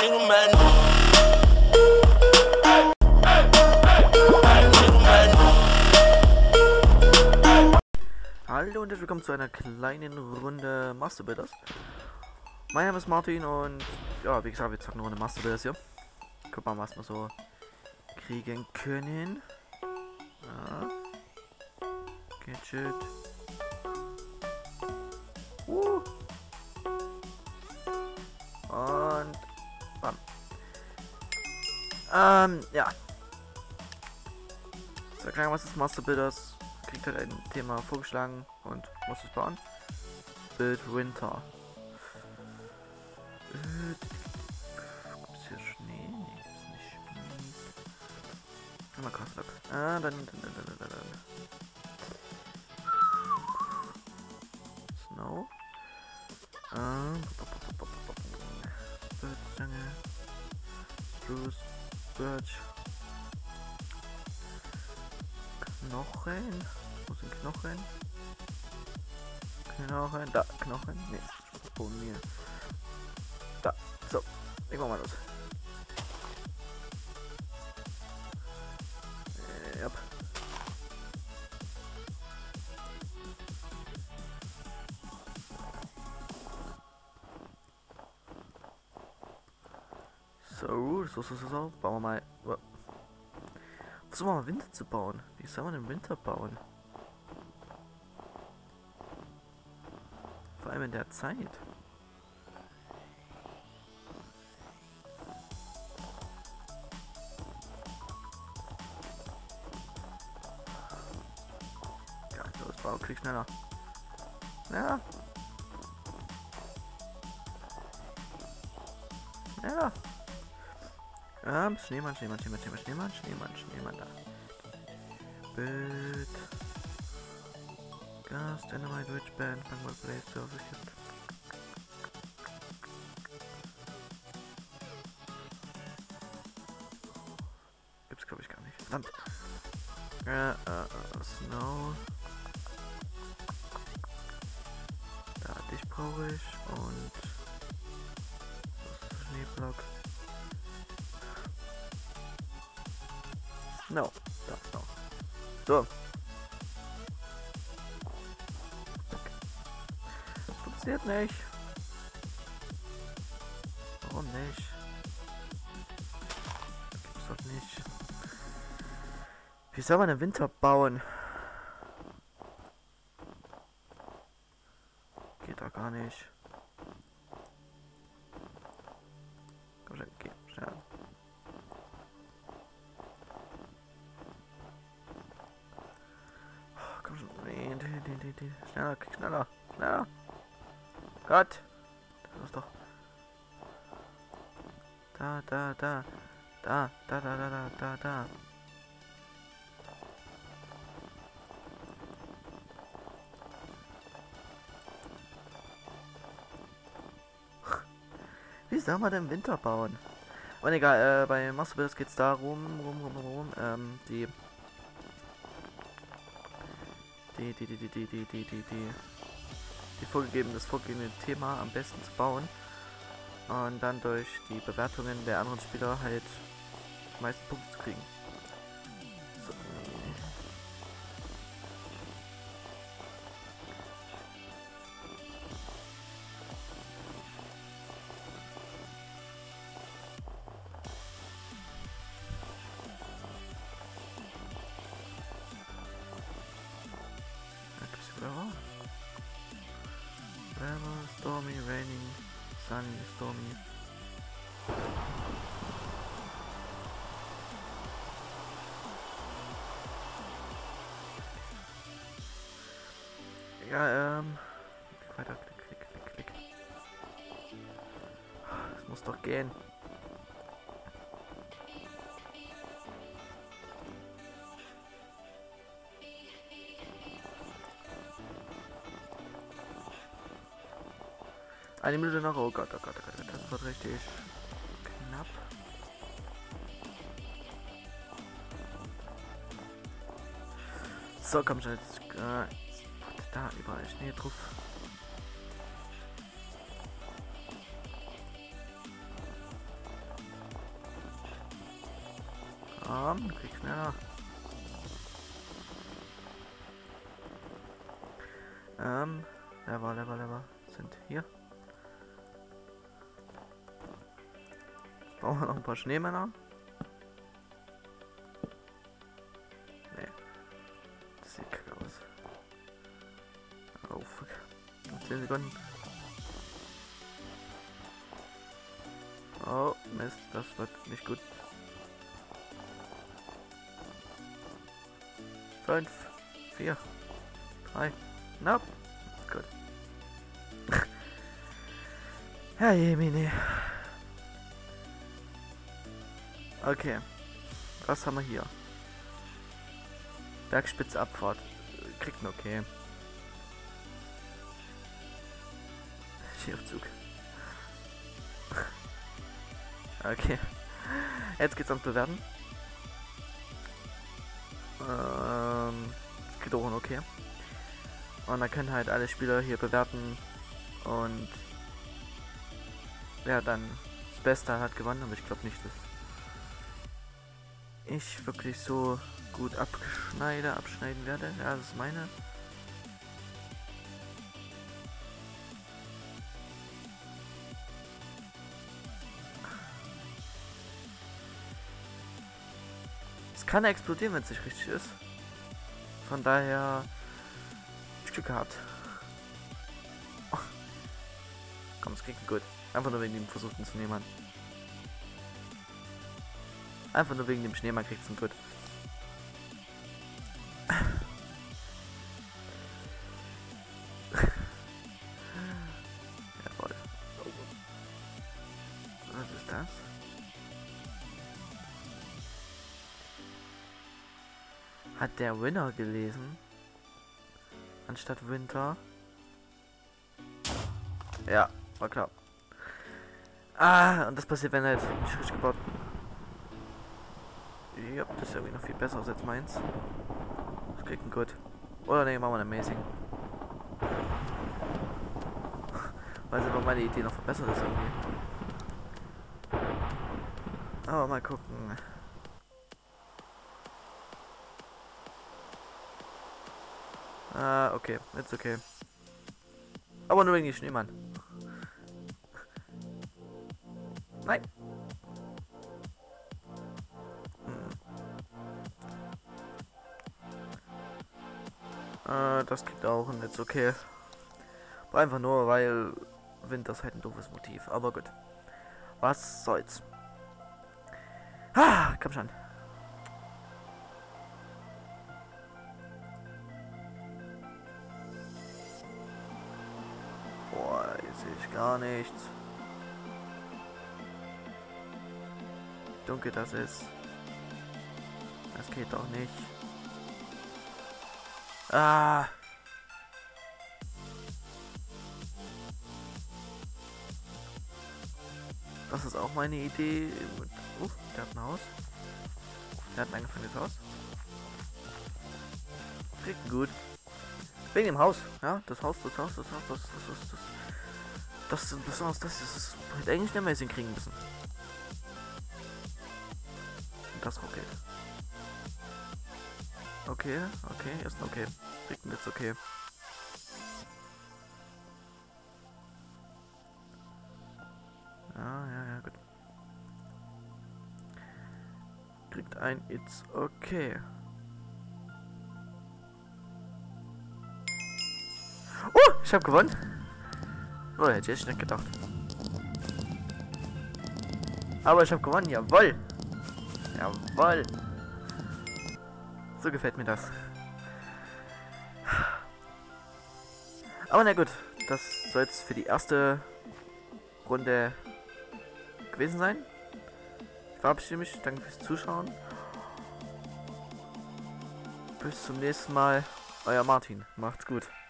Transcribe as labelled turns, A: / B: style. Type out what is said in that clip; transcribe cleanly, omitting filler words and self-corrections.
A: Hallo und willkommen zu einer kleinen Runde Master Builders. Mein Name ist Martin und ja, wie gesagt, wir zocken eine Runde Master Builders hier. Guck mal, was wir so kriegen können. Ja. Gadget. Und bam. Ja. So, klar, was ist Master Builders? Kriegt halt ein Thema vorgeschlagen und muss es bauen. Build Winter. Gibt's hier Schnee? Nee, gibt's nicht. Mal Crosslock. Dann. Snow. Birdzange. Spruce. Birch. Knochen. Wo sind Knochen? Knochen. Da, Knochen. Ne, von mir. Da. So. Legen wir mal los. Yep. So. Bauen wir mal. Versuchen wir mal Winter zu bauen. Wie soll man den Winter bauen? Vor allem in der Zeit. Ja, los, bau, klick schneller. Ja. Ja. Schneemann da. Bild. Gas, Dynamite, Witchband, Fangmal, Blaze, Service gibt. Gibt's glaube ich gar nicht. Verdammt. Snow. Da, dich brauche ich und das ist Schneeblock. No, da ist noch. So. Das funktioniert nicht. Warum nicht? Das gibt's doch nicht. Wie soll man den Winter bauen? Geht da gar nicht. Komm schon, geh, schnell. Komm schon, nee. Schneller. Gott! Das ist doch. Da. Wie soll man den Winter bauen? Und egal, bei Master Builders geht's darum, die das vorgegebene Thema am besten zu bauen und dann durch die Bewertungen der anderen Spieler halt die meisten Punkte zu kriegen. So. Weather, stormy, raining, sunny, stormy. Ja, weiter, klick. Das muss doch gehen. Eine Minute noch, oh Gott, das wird richtig knapp. So, komm schon, jetzt, da überall Schnee drauf. Krieg schneller. Lever. Sind hier. Jetzt brauchen wir noch ein paar Schneemänner. Nee. Das sieht kacke aus. Oh, fuck. Noch 10 Sekunden. Oh, Mist, das wird nicht gut. 5, 4, 3, nope. Gut. Herr Jemine. Okay. Was haben wir hier? Bergspitze Abfahrt. Kriegt ein okay. Schiffzug. Okay. Jetzt geht's ans Bewerten. Es geht auch ein okay. Und dann können halt alle Spieler hier bewerten. Und wer dann das Beste hat gewonnen. Aber ich glaube nicht, dass ich wirklich so gut abschneiden werde. Ja, das ist meine. Es kann explodieren, wenn es nicht richtig ist. Von daher Glück gehabt. Oh. Komm, es kriegt gut. Einfach nur wegen dem versuchten zu nehmen. Einfach nur wegen dem Schneemann kriegt es ein gut. Jawohl. Was ist das? Hat der Winner gelesen? Anstatt Winter? Ja, war klar. Und das passiert, wenn er jetzt nicht richtig gebaut. Ja, das ist irgendwie noch viel besser als meins. Das kriegt ein gut. Oder ne, machen wir ein Amazing. Weil sie aber meine Idee noch verbessert ist irgendwie. Aber mal gucken. Okay, jetzt okay. Aber nur wegen dem Schneemann. Nein. Das kriegt auch ein jetzt okay. Aber einfach nur, weil Winter ist halt ein doofes Motiv. Aber gut. Was soll's. Komm schon. Boah, jetzt sehe ich gar nichts. Dunkel das ist. Das geht doch nicht. Das ist auch meine Idee. Der hat ein Haus. Der hat ein angefangenes Haus. Kriegt gut. Wegen dem Haus. Ja, das ist besonders das ist hätte eigentlich eine Amazing kriegen müssen. Das ruckelt. Okay, ist okay. Kriegt jetzt okay. Ja, gut. Kriegt ein It's okay. Oh, ich habe gewonnen. Oh, hätte ich nicht gedacht. Aber ich habe gewonnen, jawohl. Jawohl. So gefällt mir das. Aber na gut, das soll es für die erste Runde gewesen sein. Ich verabschiede mich, danke fürs Zuschauen. Bis zum nächsten Mal, euer Martin. Macht's gut.